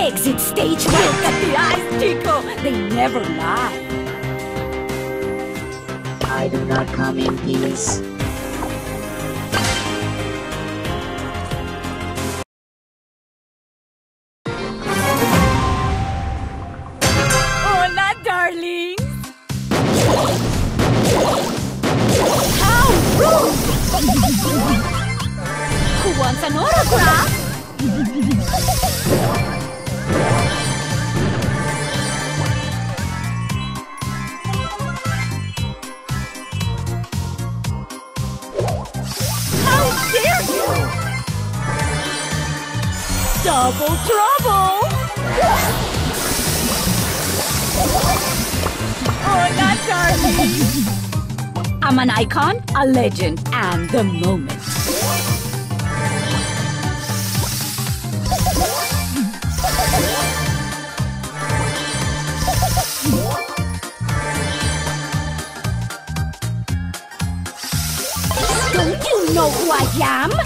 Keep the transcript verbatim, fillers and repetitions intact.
Exit stage one. Look at the eyes, Chico. They never lie. I do not come in peace. Hola, darlings. How rude! Who wants an autograph? How dare you! Double trouble! Hola, darling! I'm an icon, a legend, and the moment. Don't you know who I am?